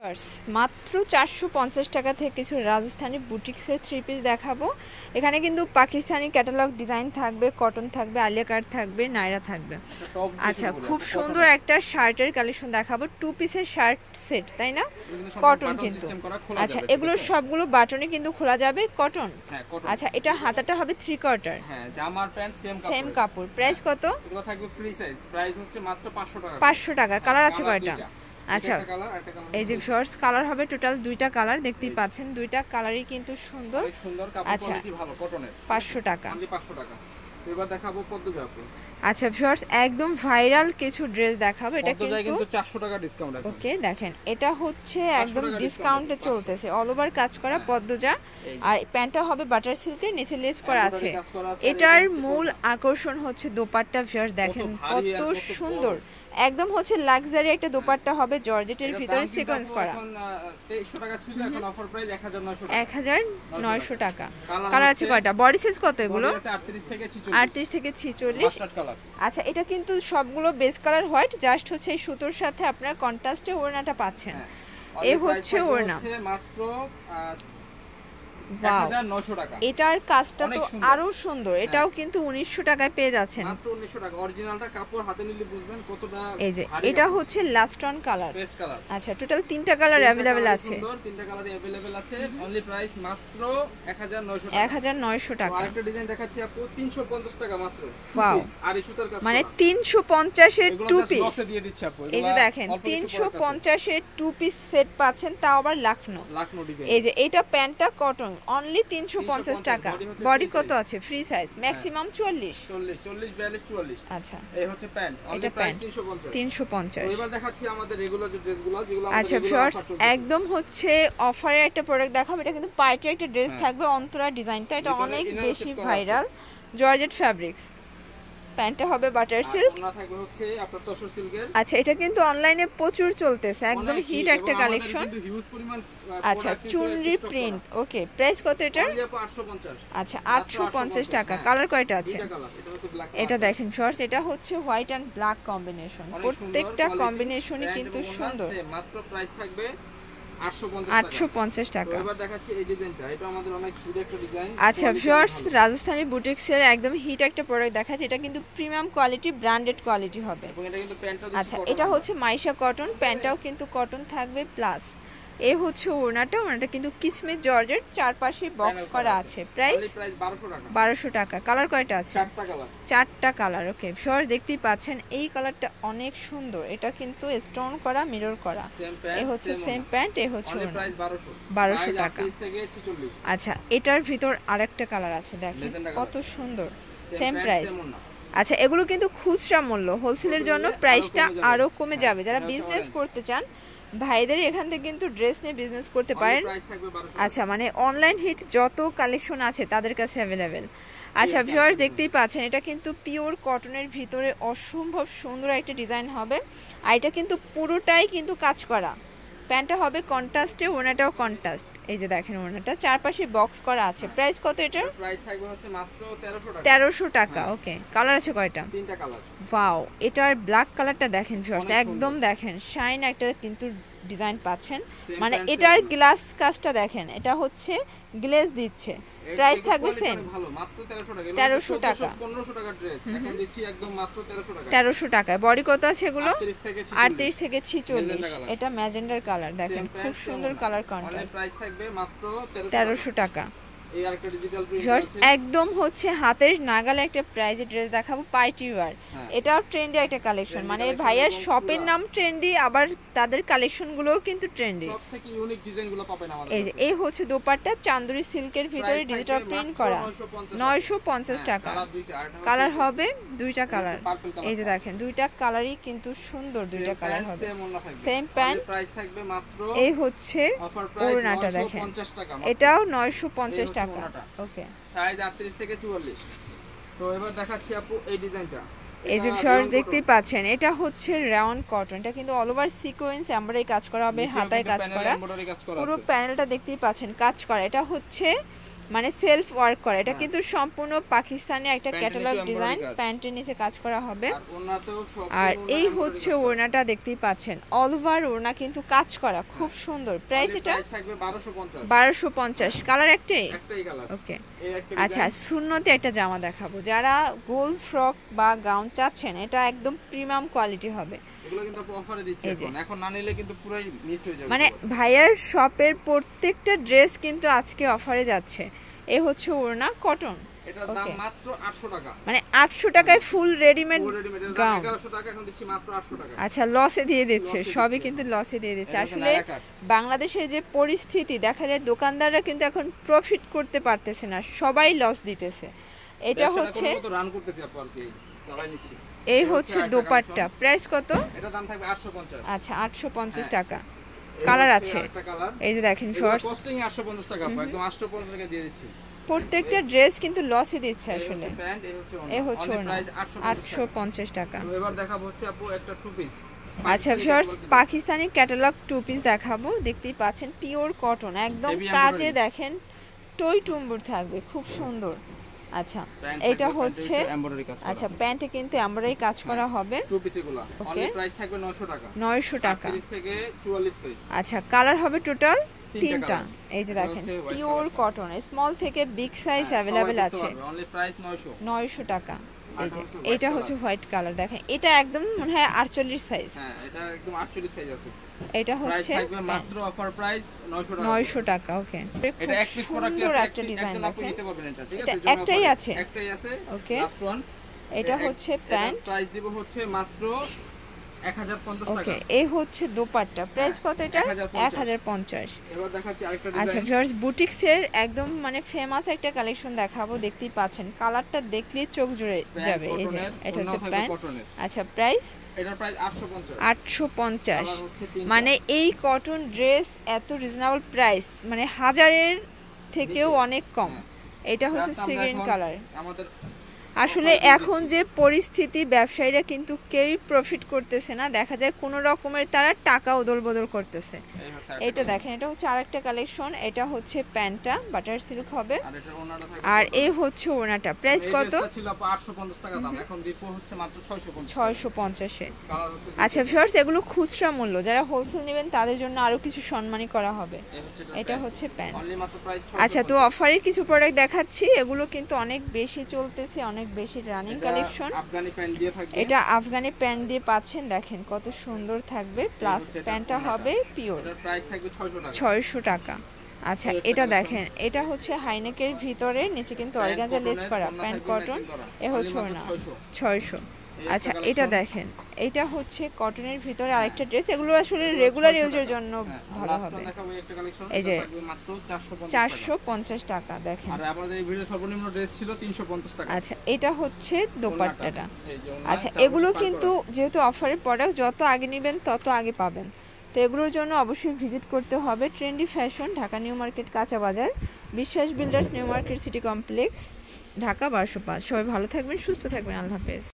মাত্র 450 টাকা থেকে কিছু রাজস্থানি বুটিক্সের থ্রি পিস দেখাবো। এখানে কিন্তু পাকিস্তানি ক্যাটালগ ডিজাইন থাকবে, কটন থাকবে, আলিয়া কাট থাকবে, নাইরা থাকবে। আচ্ছা, খুব সুন্দর একটা শার্টের কালেকশন দেখাবো, টু পিসের শার্ট সেট, তাই না? কটন কিন্তু। আচ্ছা, এগুলো সবগুলো বাটনে কিন্তু খোলা যাবে, কটন। আচ্ছা, এটা হাতাটা হবে 3 কোয়ার্টার। হ্যাঁ, জামার প্যান্ট সেম কাপড়। প্রাইস কত? এগুলো থাকবে ফ্রি সাইজ, প্রাইস হচ্ছে মাত্র 500 টাকা। 500 টাকা। কালার আছে কয়টা? আচ্ছা, এই যে শর্টস কালার হবে টোটাল দুইটা কালার, দেখতেই পাচ্ছেন দুইটা কালারই কিন্তু সুন্দর। অনেক সুন্দর, কাপড় কোয়ালিটি ভালো, কটনের। 500 টাকা। অনলি 500 টাকা। এবার দেখাবো পদ্মজা আপু। আচ্ছা শর্টস একদম ভাইরাল কিছু ড্রেস দেখাবো, এটা কিন্তু 400 টাকা ডিসকাউন্ট আছে। ওকে, দেখেন এটা হচ্ছে একদম ডিসকাউন্টে চলতেছে, অল ওভার কাজ করা পদ্মজা। আর প্যান্টটা হবে বাটার সিল্কের, নিচে লেস করা আছে। এটার মূল আকর্ষণ হচ্ছে দোপাট্টা। শর্টস দেখেন কত সুন্দর, একদম হচ্ছে লাক্সারি একটা দোপাট্টা হবে, জর্জেটের ভিতরে সিকোয়েন্স করা। 2300 টাকা ছিল, এখন অফার প্রাইস 1900 টাকা। 1900 টাকা। কালার আছে কয়টা? বডি সাইজ কত এগুলো? 38 থেকে 46। 38 থেকে 46। Mustard colour. আচ্ছা, এটা কিন্তু সবগুলো বেস কালার হোয়াইট, জাস্ট হচ্ছে এই সুতোর সাথে আপনারা কন্ট্রাস্টে ওড়নাটা পাচ্ছেন। এই হচ্ছে ওড়না, মাত্র 1900 টাকা। এটার কাজটা তো আরো সুন্দর, এটাও কিন্তু 1900 টাকায় পেয়ে যাচ্ছেন। মাত্র 1900 টাকা। অরিজিনালটা কাপড় হাতে নিলে বুঝবেন কতটা। এই যে এটা হচ্ছে last on colour. Paste colour. আচ্ছা, টোটাল 3টা কালার अवेलेबल আছে। সুন্দর, 3টা কালার अवेलेबल আছে। অনলি প্রাইস মাত্র 1900 টাকা। 1900 টাকা। আরেকটা ডিজাইন দেখাচ্ছি আপু, 350 টাকা মাত্র। ওয়াও, আর এই সুতার কাজ মানে 350 এর টু পিস লসে দিয়ে দিচ্ছি আপু। এই যে দেখেন 350 এর টু পিস সেট পাচ্ছেন, তাও আবার লাখনো ডিজাইন। এই যে এটা প্যান্টটা কটন, অনলি 350 টাকা। বডি কত আছে? Free size, maximum 40 42 44। আচ্ছা, এই হচ্ছে প্যান্ট, অনলি প্রাইস 350। এবার দেখাচ্ছি আমাদের রেগুলার যে ড্রেসগুলো, যেগুলো আমাদের আচ্ছা শর্টস একদম হচ্ছে অফারে একটা প্রোডাক্ট দেখাবো। এটা কিন্তু পার্টি একটা ড্রেস থাকবে, অন্তরা ডিজাইনটা, এটা অনেক বেশি ভাইরাল, জর্জেট ফ্যাব্রিক্স। প্যান্টটা হবে বাটার সিল্ক, ওড়না থাকবে হচ্ছে আপনার তসর সিল্কের। আচ্ছা, এটা কিন্তু অনলাইনে প্রচুর চলতেছে, একদম হিট একটা কালেকশন। আচ্ছা, চুনরি প্রিন্ট। ওকে, প্রাইস কত এটার? 850। আচ্ছা, 850 টাকা। কালার কয়টা আছে? এটা দেখেন শর্টস, এটা হচ্ছে হোয়াইট এন্ড ব্ল্যাক কম্বিনেশন, প্রত্যেকটা কম্বিনেশনই কিন্তু সুন্দর। মাত্র প্রাইস থাকবে 850 টাকা। এবার দেখাচ্ছি এই ডিজাইনটা, এটা আমাদের অনেক হিট একটা ডিজাইন। আচ্ছা শর্টস রাজস্থানি বুটিক্সের একদম হিট একটা প্রোডাক্ট দেখাচ্ছি, এটা কিন্তু প্রিমিয়াম কোয়ালিটি, ব্র্যান্ডেড কোয়ালিটি হবে। এবং এটা কিন্তু প্যান্টটা আচ্ছা, এটা হচ্ছে মাইশা কটন, প্যান্টটাও কিন্তু কটন থাকবে, প্লাস এই হচ্ছে ওড়নাটা কিন্তু কিসমিস জর্জেট, চারপাশে বক্স করা আছে। প্রাইস 1200 টাকা। কালার কয়টা আছে? 4টা কালার। ওকে শর্টস দেখতেই পাচ্ছেন, এই কালারটা অনেক সুন্দর, এটা কিন্তু স্টোন করা, মিরর করা। এই হচ্ছে সেম প্যান্ট, এই হচ্ছে ওড়না। 1200 টাকা। আচ্ছা, এটার ভিতর আরেকটা কালার আছে, দেখেন কত সুন্দর, সেম প্রাইস। আচ্ছা, এগুলো কিন্তু খুচরা মূল্য, হোলসেলের জন্য প্রাইসটা আরো কমে যাবে। যারা বিজনেস করতে চান ভাইদের এখান থেকে কিন্তু ড্রেস নিয়ে বিজনেস করতে পারেন। আচ্ছা, মানে অনলাইন হিট যত কালেকশন আছে তাদের কাছে অ্যাভেলেবেল। আচ্ছা ভিউয়ার্স দেখতেই পাচ্ছেন, এটা কিন্তু পিওর কটনের ভিতরে অসম্ভব সুন্দর একটা ডিজাইন হবে, আর এটা কিন্তু পুরোটাই কিন্তু কাজ করা। প্যান্টটা হবে কন্ট্রাস্টে, ওড়নাটাও কন্ট্রাস্ট। এই যে দেখেন ওড়নাটা চারপাশে বক্স করা আছে। প্রাইস কত এটার? প্রাইস থাকবে হচ্ছে মাত্র 1300 টাকা। ওকে, কালার আছে কয়টা? 3টা কালার। ওয়াও, এটার ব্ল্যাক কালারটা দেখেন ভিউয়ার্স, একদম দেখেন শাইন একটা কিন্তু ডিজাইন পাচ্ছেন, মানে এটার গ্লাস কাজটা দেখেন, এটা হচ্ছে গ্লেজ দিচ্ছে। প্রাইস থাকবে সেম, ভালো, মাত্র 1300 টাকা। 1500 টাকা ড্রেস, এখন দিচ্ছি একদম মাত্র 1300 টাকা। 1300 টাকায়। বডি কত আছে এগুলো? 38 থেকে 46। এটা ম্যাজেন্ডার কালার, দেখেন খুব সুন্দর কালার কন্ট্রাস্ট। প্রাইস থাকবে মাত্র 1300 টাকা। এই আরেকটা ডিজিটাল প্রিন্ট আছে, একদম হচ্ছে হাতের নাগালে একটা প্রাইজে ড্রেস দেখাবো, পার্টি ওয়্যার। এটাও ট্রেন্ডি একটা কালেকশন, মানে ভাইয়ার শপের নাম ট্রেন্ডি, আবার তাদের কালেকশন গুলোও কিন্তু ট্রেন্ডি। সবথেকে ইউনিক ডিজাইনগুলো পাবেন আমাদের এই যে এই হচ্ছে দোপাট্টা, চান্দুরি সিল্কের ভিতরে ডিজিটাল প্রিন্ট করা, 950 টাকা। কালার হবে দুইটা কালার। এই যে দেখেন দুইটা কালারই কিন্তু সুন্দর, দুইটা কালার হবে, সেম প্যান্ট। প্রাইস থাকবে মাত্র, এই হচ্ছে ওড়নাটা দেখেন, এটাও 950 টাকা। ওকে, সাইজ 38 থেকে 44। তো এবার দেখাচ্ছি আপু এই ডিজাইনটা, এই যে শর্টস দেখতেই পাচ্ছেন, এটা হচ্ছে রাউন্ড কটন, এটা কিন্তু অল ওভার সিকোয়েন্স এমব্রয়ডারি কাজ করা হবে, হাতায় কাজ করা, পুরো প্যানেলটা দেখতেই পাচ্ছেন কাজ করা। এটা হচ্ছে মানে সেলফ ওয়ার্ক করা। এটা কিন্তু সম্পূর্ণ পাকিস্তানি একটা ক্যাটালগ ডিজাইন, প্যান্টের নিচে কাজ করা হবে। আর এই হচ্ছে ওড়নাটা, দেখতেই পাচ্ছেন অল ওভার ওড়না কিন্তু কাজ করা, খুব সুন্দর। প্রাইস এটা 1250। কালার একটাই? ওকে। আচ্ছা, সুন্নতে একটা জামা দেখাবো, যারা গোল ফ্রক বা গাউন চাচ্ছেন, এটা একদম প্রিমিয়াম কোয়ালিটি হবে। এগুলো কিন্তু অফারে দিচ্ছি এখন না নিলে কিন্তু পুরোই মিস হয়ে যাবে। মানে ভাইয়ার শপের প্রত্যেকটা ড্রেস কিন্তু আজকে অফারে যাচ্ছে। এ হচ্ছে ওড়না কটন, এটার দাম মাত্র 800 টাকা। মানে 800 টাকায় ফুল রেডিমেড গাউন। 1100 টাকা, এখন দিচ্ছি মাত্র 800 টাকা। আচ্ছা, লসে দিয়ে দিচ্ছে, সবই কিন্তু লসে দিয়ে দিচ্ছে। আসলে বাংলাদেশের যে পরিস্থিতি, দেখা যায় দোকানদাররা কিন্তু এখন প্রফিট করতে পারতেছে না, সবাই লস দিতেছে। এটা হচ্ছে রান করতেছি আপু, আর কি চালাই নিচ্ছি। এই হচ্ছে দোপাট্টা, প্রাইস কত? এটা দাম থাকবে 850। আচ্ছা, 850 টাকা। কালার আছে, এই যে দেখেন শর্টস, কস্টিং 850 টাকা, একদম 850 টাকা দিয়ে দিচ্ছি। প্রত্যেকটা ড্রেস কিন্তু লসে দিচ্ছে আসলে। এই হচ্ছে ওড়না, 850 টাকা। এবার দেখাবো হচ্ছে আপু একটা টু পিস। আচ্ছা shorts, Pakistani catalogue two piece দেখাবো। দেখতেই পাচ্ছেন পিওর কটন, একদম কাজে দেখেন টই টুম্বুর থাকবে, খুব সুন্দর। আচ্ছা, এটা হচ্ছে, আচ্ছা প্যান্টে কিন্তু এমব্রয়ডারি কাজ করা হবে। টু পিস এগুলা অনলি প্রাইস থাকবে 900 টাকা। 900 টাকা 30 থেকে 44 সাইজ। আচ্ছা, কালার হবে টোটাল 3টা। এই যে দেখেন পিওর কটন, স্মল থেকে বিগ সাইজ अवेलेबल আছে। অনলি প্রাইস 900 টাকা। এই যে এটা হচ্ছে হোয়াইট কালার, দেখেন এটা একদম মনে হয় 48 সাইজ। হ্যাঁ, এটা একদম 48 সাইজ আছে। এটা হচ্ছে মাত্র অফার প্রাইস 900 টাকা। 900 টাকা। ওকে, এটা এক পিস করা কি একটা ডিজাইন আপনি নিতে পারবেন এটা, ঠিক আছে? একটাই আছে, একটাই আছে। Okay, last one. এটা হচ্ছে প্যান্ট, প্রাইস দিব হচ্ছে মাত্র 1050 টাকা। ওকে, এই হচ্ছে দোপাট্টা, প্রাইস কত এটা? 1050। এবার দেখাচ্ছি আরেকটা ডিজাইন। আচ্ছা ভিউয়ার্স, বুটিক্সের একদম মানে ফেমাস একটা কালেকশন দেখাবো। দেখতেই পাচ্ছেন কালারটা দেখলেই চোখ জুড়ে যাবে। এই যে এটা হচ্ছে প্যান্ট। আচ্ছা, প্রাইস? এটার প্রাইস 850। 850। মানে এই কটন ড্রেস এত রিজনেবল প্রাইস, মানে হাজারের থেকেও অনেক কম। এটা হচ্ছে সিগ্রিন কালার। আমাদের আসলে এখন যে পরিস্থিতি, ব্যবসায়ীরা কিন্তু কেউই প্রফিট করতেছে না, দেখা যায় কোনো রকমের তারা টাকা ওদল বদল করতেছে। এটা দেখেন, এটা হচ্ছে আরেকটা কালেকশন। এটা হচ্ছে প্যান্টটা বাটার সিল্ক হবে, আর এই হচ্ছে ওড়নাটা। প্রাইস কত? ছিল 850 টাকা দাম, এখন দিব হচ্ছে মাত্র 650 এ। আচ্ছা ভিউয়ার্স, এগুলো খুচরা মূল্য, যারা হোলসেল নেবেন তাদের জন্য আরো কিছু সম্মানী করা হবে। এটা হচ্ছে প্যান্ট। আচ্ছা, তো অফারের কিছু প্রোডাক্ট দেখাচ্ছি, এগুলো কিন্তু অনেক বেশি চলতেছে, অনেক বেশি রানিং কালেকশন। আফগানি প্যান্ট দিয়ে থাকবে, এটা আফগানি প্যান্ট দিয়ে পাচ্ছেন, দেখেন কত সুন্দর থাকবে। প্লাস প্যান্টটা হবে পিওর, এটার প্রাইস থাকবে 600 টাকা। আচ্ছা, এটা দেখেন, এটা হচ্ছে হাইনেকের ভিতরে, নিচে কিন্তু অর্গানজা লেস করা, প্যান্ট কটন। এ হচ্ছে না 600। আচ্ছা, এটা দেখেন, এটা হচ্ছে কটনের ভিতরে আরেকটা ড্রেস। এগুলো আসলে রেগুলার ইউজের জন্য ভালো হবে। এই যে মাত্র 450 টাকা দেখেন। আর আমাদের এই ভিডিও সর্বনিম্ন ড্রেস ছিল 350 টাকা। আচ্ছা, এটা হচ্ছে দোপাট্টাটা। আচ্ছা, এগুলো কিন্তু যেহেতু অফারের প্রোডাক্ট, যত আগে নেবেন তত আগে পাবেন। তো এগুলোর জন্য অবশ্যই ভিজিট করতে হবে trendy fashion, Dhaka new market, কাঁচা বাজার, Biswas builders, new market city complex, Dhaka 1205। সবাই ভালো থাকবেন, সুস্থ থাকবেন, আল্লাহ হাফেজ।